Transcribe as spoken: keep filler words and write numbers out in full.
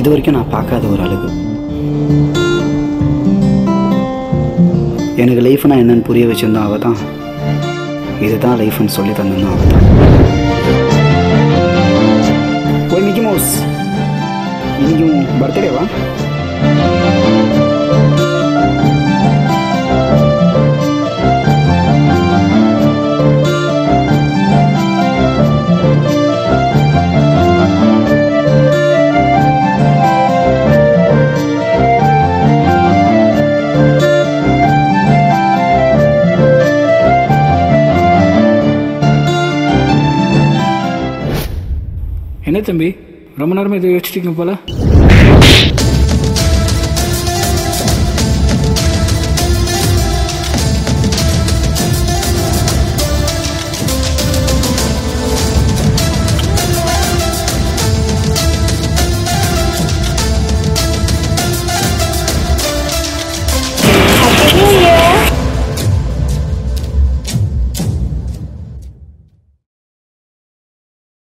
இது வரைக்கும் நான் பார்க்காத ஒரு அழகு. எனக்கு லைஃப்னா என்னன்னு புரிய வச்சிருந்தா அவள் தான். இதுதான் லைஃப்னு சொல்லி தந்தா அவள் தான். ஓய் மிக்கி மவுஸ், இன்னைக்கும் பர்த்டேவா? என்ன தம்பி, ரொம்ப நேரமாக இதை யோசிச்சிட்டிங்க போல?